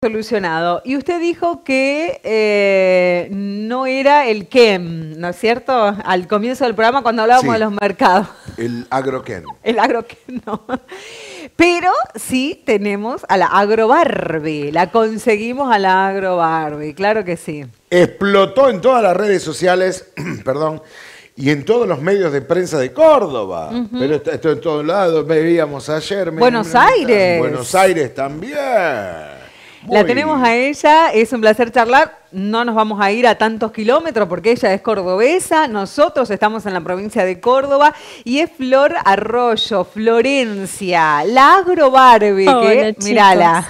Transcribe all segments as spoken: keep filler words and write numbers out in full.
Solucionado. Y usted dijo que eh, no era el Kem, ¿no es cierto? Al comienzo del programa cuando hablábamos Sí, de los mercados. el agroquén. El agroquem no. Pero sí tenemos a la Agro Barbie. La conseguimos a la Agro Barbie, claro que sí. Explotó en todas las redes sociales, perdón, y en todos los medios de prensa de Córdoba. Uh-huh. Pero esto, esto en todos lados, veíamos ayer. Buenos Aires. Buenos Aires también. Muy La tenemos a ella, es un placer charlar. No nos vamos a ir a tantos kilómetros porque ella es cordobesa. Nosotros estamos en la provincia de Córdoba y es Flor Arroyo, Florencia, la Agro Barbie. Hola, que, chicos. Mírala.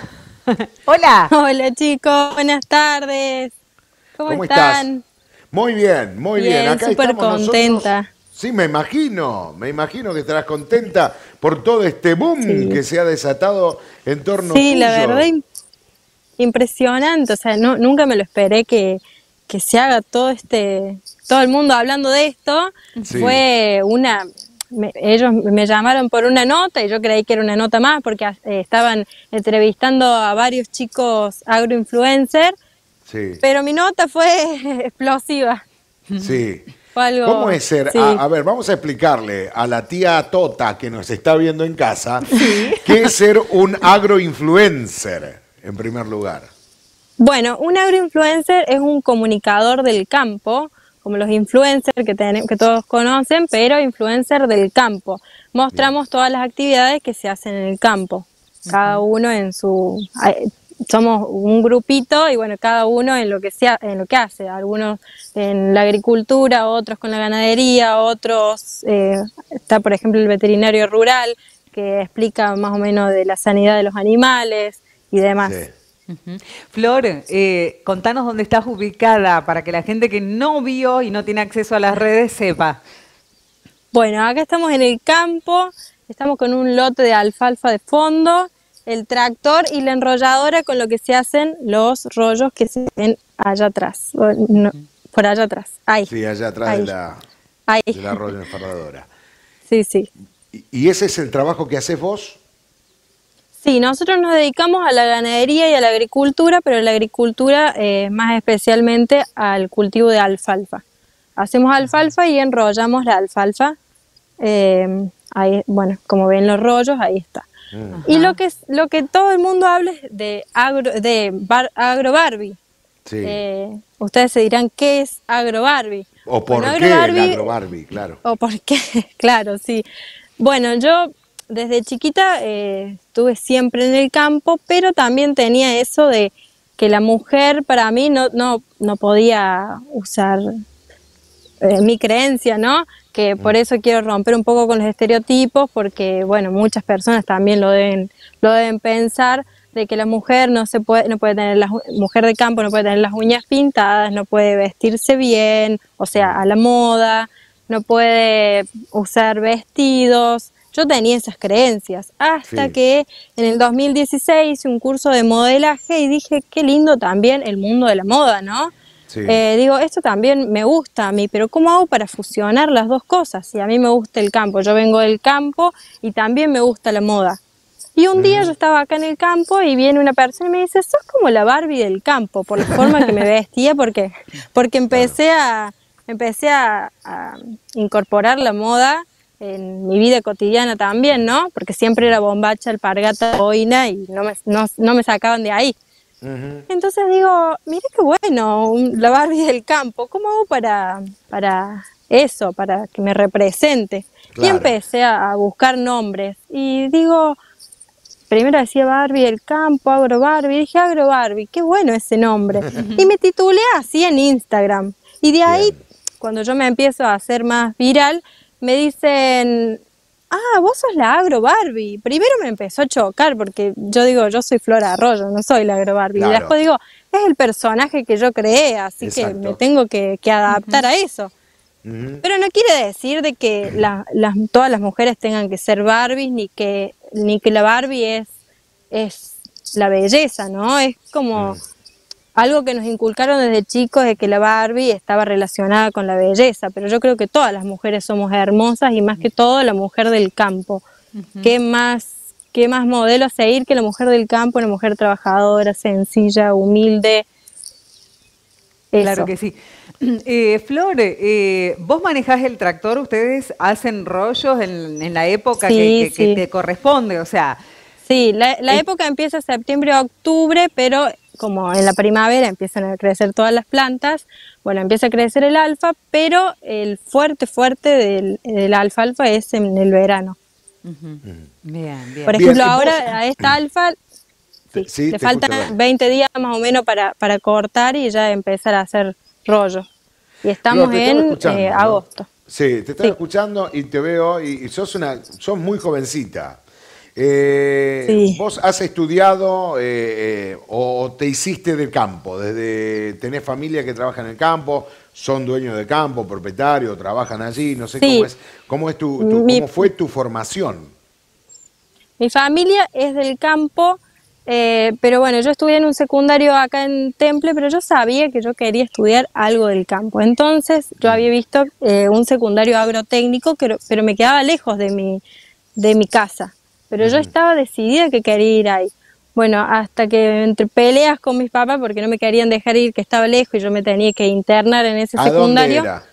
Hola. Hola, chicos. Buenas tardes. ¿Cómo, ¿Cómo están? estás? Muy bien, muy bien. Bien, Acá súper estamos contenta. Nosotros. Sí, me imagino, me imagino que estarás contenta por todo este boom sí. que se ha desatado en torno sí, tuyo. Sí, la verdad, impresionante. O sea, no, nunca me lo esperé que, que se haga todo este, todo el mundo hablando de esto. Sí. Fue una, me, ellos me llamaron por una nota y yo creí que era una nota más porque eh, estaban entrevistando a varios chicos agroinfluencers. Sí. Pero mi nota fue explosiva. Sí. Fue algo, ¿Cómo es ser? Sí. A, a ver, vamos a explicarle a la tía Tota que nos está viendo en casa ¿Sí? qué es ser un agroinfluencer. En primer lugar. Bueno, un agroinfluencer es un comunicador del campo, como los influencers que, ten, que todos conocen, pero influencer del campo. Mostramos Bien. todas las actividades que se hacen en el campo, cada uh-huh. uno en su... Somos un grupito y bueno, cada uno en lo que sea, en lo que hace. Algunos en la agricultura, otros con la ganadería, otros... Eh, está por ejemplo el veterinario rural, que explica más o menos de la sanidad de los animales y demás. Sí. Uh-huh. Flor, eh, contanos dónde estás ubicada para que la gente que no vio y no tiene acceso a las redes sepa. Bueno, acá estamos en el campo, estamos con un lote de alfalfa de fondo, el tractor y la enrolladora con lo que se hacen los rollos que se ven allá atrás, no, por allá atrás. Ahí. Sí, allá atrás Ahí. de la, Ahí. de la rollo enfarradora. Sí, sí. ¿Y, ¿Y ese es el trabajo que haces vos? Sí, nosotros nos dedicamos a la ganadería y a la agricultura, pero la agricultura eh, más especialmente al cultivo de alfalfa. Hacemos alfalfa y enrollamos la alfalfa. Eh, ahí, bueno, como ven los rollos, ahí está. Ajá. Y lo que lo que todo el mundo habla es de agro, de bar, Agro Barbie. Sí. Eh, ustedes se dirán, ¿qué es Agro Barbie? O por bueno, qué Agro Barbie, el Agro Barbie, claro. O por qué, claro, sí. Bueno, yo... Desde chiquita eh, estuve siempre en el campo, pero también tenía eso de que la mujer para mí no, no, no podía usar eh, mi creencia, ¿no? Que por eso quiero romper un poco con los estereotipos, porque bueno, muchas personas también lo deben, lo deben pensar, de que la mujer no se puede, no puede tener, la mujer de campo no puede tener las uñas pintadas, no puede vestirse bien, o sea, a la moda, no puede usar vestidos. Yo tenía esas creencias, hasta sí. que en el dos mil dieciséis hice un curso de modelaje y dije, qué lindo también el mundo de la moda, ¿no? Sí. Eh, digo, esto también me gusta a mí, pero ¿cómo hago para fusionar las dos cosas? Si a mí me gusta el campo, yo vengo del campo y también me gusta la moda. Y un día yo estaba acá en el campo y viene una persona y me dice, sos como la Barbie del campo, por la forma que me vestía, porque, porque empecé a, empecé a, a incorporar la moda en mi vida cotidiana también, ¿no? Porque siempre era bombacha, alpargata, boina y no me, no, no me sacaban de ahí. Uh-huh. Entonces digo, mira qué bueno, la Barbie del campo, ¿cómo hago para, para eso, para que me represente? Claro. Y empecé a, a buscar nombres y digo, primero decía Barbie del campo, Agro Barbie, y dije Agro Barbie, qué bueno ese nombre. Y me titulé así en Instagram. Y de ahí, Bien. cuando yo me empiezo a hacer más viral, me dicen, ah, vos sos la Agro Barbie. Primero me empezó a chocar porque yo digo, yo soy Flor Arroyo, no soy la Agro Barbie. Claro. Y después digo, es el personaje que yo creé, así Exacto. que me tengo que, que adaptar uh-huh. a eso. Uh-huh. Pero no quiere decir de que la, las, todas las mujeres tengan que ser Barbies, ni que, ni que la Barbie es, es la belleza, ¿no? Es como... Uh-huh. Algo que nos inculcaron desde chicos de que la Barbie estaba relacionada con la belleza, pero yo creo que todas las mujeres somos hermosas y más que todo la mujer del campo. Uh-huh. ¿Qué más, qué más modelo a seguir que la mujer del campo, una mujer trabajadora, sencilla, humilde. Eso. Claro que sí. Eh, Flor, eh, vos manejás el tractor, ustedes hacen rollos en, en la época Sí, que, que- que sí. te corresponde, o sea, Sí, la, la Eh, época empieza septiembre, octubre, pero como en la primavera empiezan a crecer todas las plantas, bueno, empieza a crecer el alfa, pero el fuerte, fuerte del, del alfalfa es en el verano. ujú. Bien, bien. Por Bien, ejemplo, y vos- ahora a esta alfa sí, Sí, le te escucho, faltan dale. veinte días más o menos para, para cortar y ya empezar a hacer rollo. Y estamos Flor, te estaba en escuchando, eh, ¿no? agosto. Sí, te estaba Sí. escuchando y te veo y, y sos una, sos muy jovencita. Eh, Sí. ¿Vos has estudiado eh, eh, o te hiciste del campo? Desde tenés familia que trabaja en el campo, son dueños de campo, propietarios, trabajan allí, no sé Sí. cómo es, cómo es tu, tu- Mi- cómo fue tu formación. Mi familia es del campo, eh, pero bueno, yo estudié en un secundario acá en Temple, pero yo sabía que yo quería estudiar algo del campo. Entonces yo había visto eh, un secundario agrotécnico, pero, pero me quedaba lejos de mi, de mi casa. Pero yo estaba decidida que quería ir ahí. Bueno, hasta que entre peleas con mis papás, porque no me querían dejar ir, que estaba lejos y yo me tenía que internar en ese ¿A dónde secundario. era?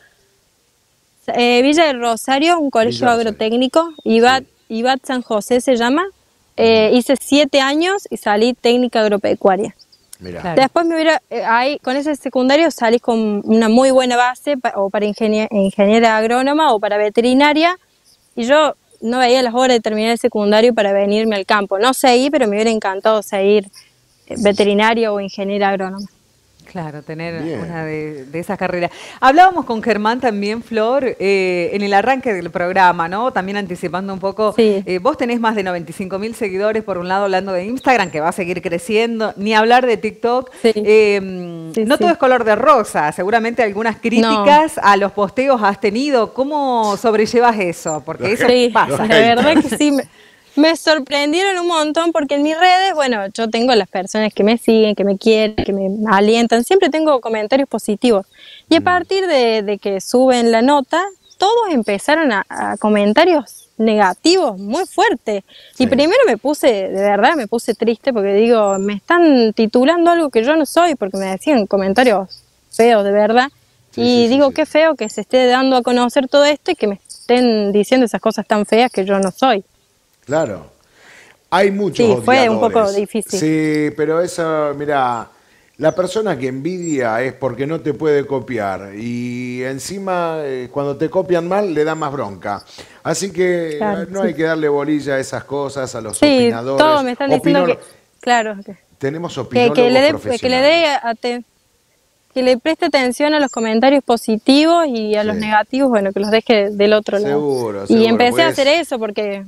Eh, Villa del Rosario, un colegio Villa Rosario. agrotécnico, IBAT, IBAT San José se llama. Eh, hice siete años y salí técnica agropecuaria. Mira, Claro. Después me hubiera, eh, ahí, con ese secundario salí con una muy buena base pa- o para ingenie- ingeniera agrónoma o para veterinaria, y yo no veía las horas de terminar el secundario para venirme al campo. No seguí, pero me hubiera encantado seguir eh, veterinaria o ingeniera agrónoma. Claro, tener Bien. una de, de esas carreras. Hablábamos con Germán también, Flor, eh, en el arranque del programa, ¿no? También anticipando un poco. Sí. eh, vos tenés más de noventa y cinco mil seguidores, por un lado, hablando de Instagram, que va a seguir creciendo, ni hablar de TikTok. Sí. Eh, Sí, no sí. todo es color de rosa, seguramente algunas críticas a los posteos has tenido. ¿Cómo sobrellevas eso? Porque eso Sí, pasa. la verdad que sí. Me, me sorprendieron un montón porque en mis redes, bueno, yo tengo las personas que me siguen, que me quieren, que me alientan. Siempre tengo comentarios positivos. Y a partir de, de que suben la nota, todos empezaron a, a comentarios negativos muy fuertes. Sí. Y primero me puse, de verdad, me puse triste porque digo, me están titulando algo que yo no soy, porque me decían comentarios feos, de verdad. Sí, y sí, sí, digo, sí. qué feo que se esté dando a conocer todo esto y que me estén diciendo esas cosas tan feas que yo no soy. claro. Hay muchos Sí, fue un odiadores. poco difícil. Sí, pero eso, mira, la persona que envidia es porque no te puede copiar y encima eh, cuando te copian mal le da más bronca. Así que Claro, eh, no sí. hay que darle bolilla a esas cosas, a los Sí, opinadores. todos me están diciendo Opinolo- que, claro, que, Tenemos que, opinólogos que le dé, profesionales. que le dé ate- que le preste atención a los comentarios positivos y a los Sí. negativos, bueno, que los deje del otro lado. Seguro, Y seguro, empecé a pues. hacer eso porque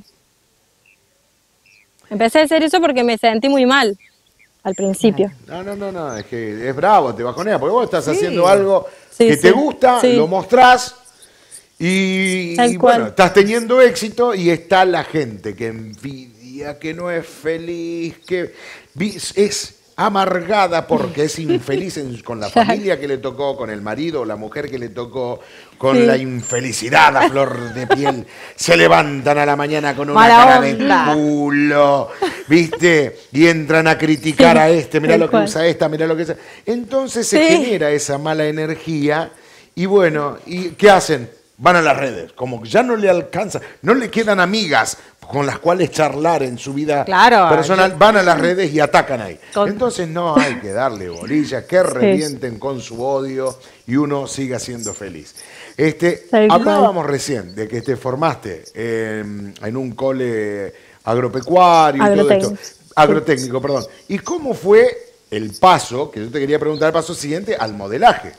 empecé a hacer eso porque me sentí muy mal al principio. No, no, no, no, es que es bravo, te bajonea, porque vos estás Sí. haciendo algo Sí, que sí, te gusta, sí. lo mostrás y, Tal y cual. bueno, estás teniendo éxito y está la gente que envidia, que no es feliz, que vi- es amargada porque es infeliz en- con la Claro. familia que le tocó, con el marido o la mujer que le tocó, con Sí. la infelicidad a flor de piel. Se levantan a la mañana con una Mala cara onda. de culo, ¿viste? Y entran a criticar Sí, a este, mirá tal lo que cual. usa esta, mirá lo que usa. Entonces se Sí. genera esa mala energía y bueno, ¿y qué hacen? Van a las redes, como que ya no le alcanza, no le quedan amigas con las cuales charlar en su vida Claro, personal, yo- van a las redes y atacan ahí. Con- Entonces no hay que darle bolilla, que revienten con su odio y uno siga siendo feliz. Este, Tal cual. hablábamos recién de que te formaste en, en un cole agropecuario y todo esto. Agrotécnico. Agrotécnico, perdón. ¿Y cómo fue el paso, que yo te quería preguntar el paso siguiente, al modelaje?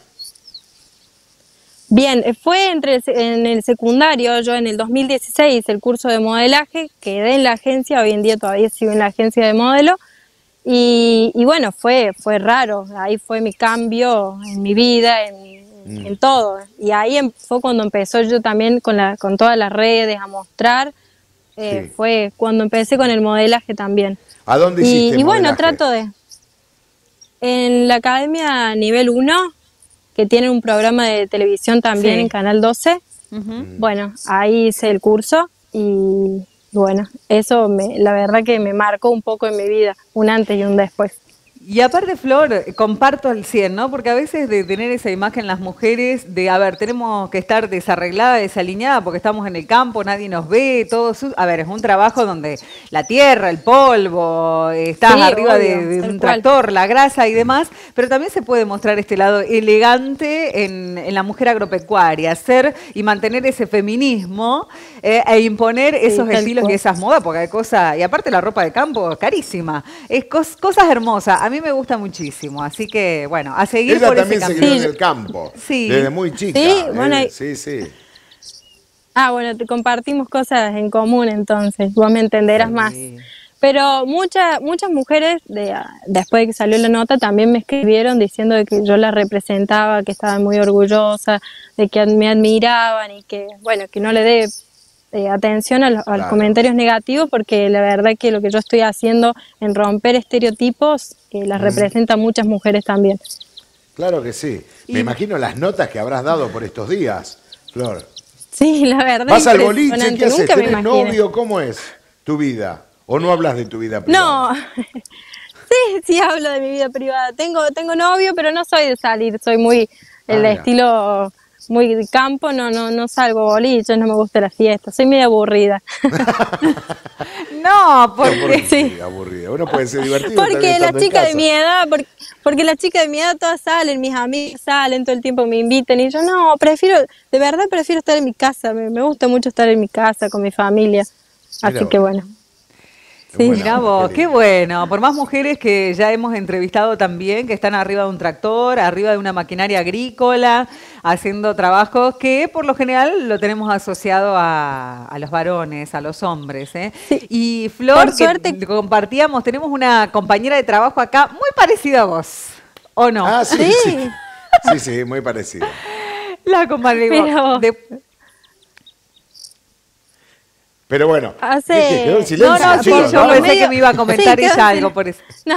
Bien, eh, fue entre el se- en el secundario, yo en el dos mil dieciséis hice el curso de modelaje, quedé en la agencia, hoy en día todavía sigo en la agencia de modelo, y, y bueno, fue, fue raro, ahí fue mi cambio en mi vida, en, Mm. en todo, y ahí em- fue cuando empezó yo también con, la, con todas las redes a mostrar, eh, Sí. fue cuando empecé con el modelaje también. ¿A dónde Y, hiciste y bueno, modelaje? trato de... En la academia nivel uno, que tiene un programa de televisión también Sí. en Canal doce, Ujú. bueno, ahí hice el curso y, bueno, eso me, la verdad que me marcó un poco en mi vida, un antes y un después. Y aparte, Flor, comparto al cien, ¿no? Porque a veces de tener esa imagen las mujeres de, a ver, tenemos que estar desarreglada, desaliñada porque estamos en el campo, nadie nos ve, todo su... A ver, es un trabajo donde la tierra, el polvo, estás Sí, arriba obvio, de, de tal un cual. tractor, la grasa y demás, pero también se puede mostrar este lado elegante en, en la mujer agropecuaria, hacer y mantener ese feminismo eh, e imponer Sí, esos tal estilos cual. y esas modas, porque hay cosas, y aparte la ropa de campo es carísima, es cos- cosas hermosas. A mí me gusta muchísimo, así que bueno, a seguir Ella por también ese se camino. crió en Sí. el campo, Sí. desde muy chica. Sí, ¿eh? bueno, y- sí, sí. Ah, bueno, te compartimos cosas en común entonces, vos me entenderás Sí. más. Pero muchas muchas mujeres, de, después de que salió la nota, también me escribieron diciendo de que yo las representaba, que estaban muy orgullosas, de que me admiraban y que, bueno, que no le dé eh, atención a, los, a los Claro. comentarios negativos, porque la verdad que lo que yo estoy haciendo en romper estereotipos, que las Mm. representa a muchas mujeres también. Claro que sí. Me Y- imagino las notas que habrás dado por estos días, Flor. Sí, la verdad. ¿Vas al boliche? impresionante. ¿Qué haces? Nunca me ¿Tenés imaginé. novio? ¿Cómo es tu vida? ¿O no hablas de tu vida privada? No, sí, sí hablo de mi vida privada. Tengo, tengo novio, pero no soy de salir, soy muy el Ah, ya. estilo muy de campo, no, no, no salgo boliches, no me gusta la fiesta, soy medio aburrida. No, No, ¿por porque qué Sí. aburrida? Uno puede ser divertido también Porque la estando en chica de casa. mi edad, porque, porque las chicas de mi edad todas salen, mis amigas salen, todo el tiempo me invitan y yo no, prefiero, de verdad prefiero estar en mi casa, me, me gusta mucho estar en mi casa con mi familia, así Mira que vos. bueno. Qué Sí. buena mirá onda, vos, qué qué lindo. bueno. Por más mujeres que ya hemos entrevistado también, que están arriba de un tractor, arriba de una maquinaria agrícola, haciendo trabajos que por lo general lo tenemos asociado a, a los varones, a los hombres. ¿eh? Sí. Y Flor, Por que suerte- compartíamos, tenemos una compañera de trabajo acá muy parecida a vos, ¿o no? Ah, sí, Sí. sí. Sí, sí, muy parecido. La compañera Mira vos. de- Pero bueno, Hace- ¿qué, qué? ¿Quedó el No, silencio, no, sí, chicos? yo ¿no? pensé medio- que me iba a comentar Sí, ella quedó algo sin- por eso. No,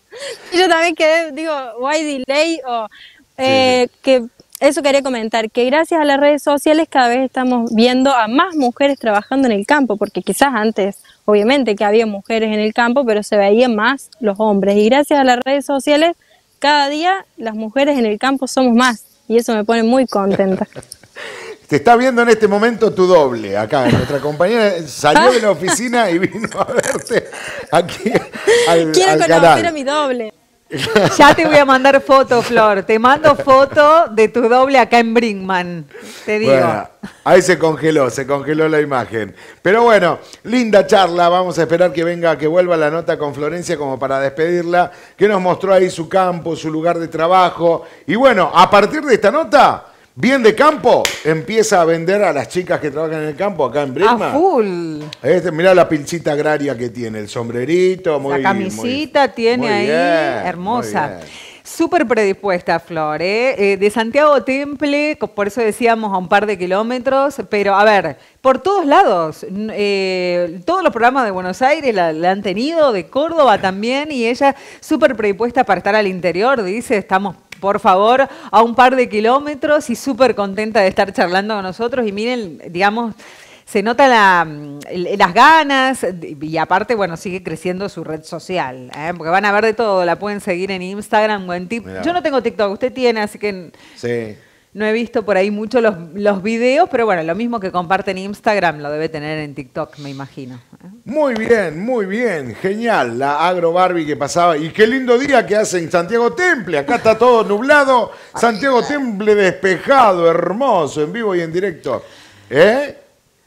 yo también quedé, digo, why delay o eh, que eso quería comentar, que gracias a las redes sociales cada vez estamos viendo a más mujeres trabajando en el campo, porque quizás antes, obviamente que había mujeres en el campo, pero se veían más los hombres, y gracias a las redes sociales, cada día las mujeres en el campo somos más, y eso me pone muy contenta. Te está viendo en este momento tu doble, acá. Nuestra compañera salió de la oficina y vino a verte aquí al, Quiero al conocer canal. a mi doble. Ya te voy a mandar foto, Flor. Te mando foto de tu doble acá en Brinkman. Te digo. Bueno, ahí se congeló, se congeló la imagen. Pero bueno, linda charla. Vamos a esperar que venga, que vuelva la nota con Florencia como para despedirla, que nos mostró ahí su campo, su lugar de trabajo. Y bueno, a partir de esta nota, bien de campo, empieza a vender a las chicas que trabajan en el campo acá en A Brinkman. full. Este, mirá la pilchita agraria que tiene, el sombrerito, muy La camisita muy- tiene muy ahí, bien, hermosa. muy bien. Súper predispuesta, Flor. ¿eh? Eh, de Santiago Temple, co- por eso decíamos a un par de kilómetros, pero a ver, por todos lados. n- eh, todos los programas de Buenos Aires la, la han tenido, de Córdoba también, y ella súper predispuesta para estar al interior, dice, estamos por favor, a un par de kilómetros y súper contenta de estar charlando con nosotros. Y miren, digamos, se nota la, las ganas y aparte, bueno, sigue creciendo su red social, ¿eh? Porque van a ver de todo, la pueden seguir en Instagram o en TikTok. Mirá. Yo no tengo TikTok, usted tiene, así que Sí. no he visto por ahí mucho los, los videos, pero bueno, lo mismo que comparte en Instagram lo debe tener en TikTok, me imagino. ¿eh? Muy bien, muy bien, genial, la Agro Barbie que pasaba. Y qué lindo día que hace en Santiago Temple. Acá está todo nublado, Santiago Temple despejado, hermoso, en vivo y en directo. ¿Eh?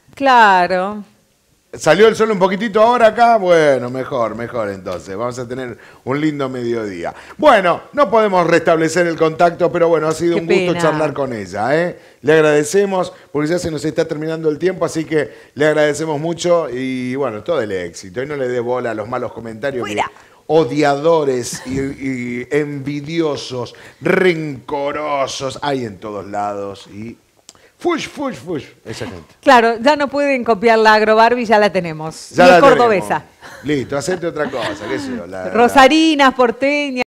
Claro. ¿Salió el sol un poquitito ahora acá? Bueno, mejor, mejor entonces. Vamos a tener un lindo mediodía. Bueno, no podemos restablecer el contacto, pero bueno, ha sido Qué un gusto pena. charlar con ella. ¿eh? Le agradecemos, porque ya se nos está terminando el tiempo, así que le agradecemos mucho y bueno, todo el éxito. Y no le dé bola a los malos comentarios. que Fuera. odiadores y, y envidiosos, rencorosos, hay en todos lados. Y fush, fush, fush, esa gente. Claro, ya no pueden copiar la Agro Barbie, ya la tenemos. Ya y la es cordobesa. tenemos. Listo, hacete otra cosa, qué sé yo. la- la- Rosarinas, porteñas.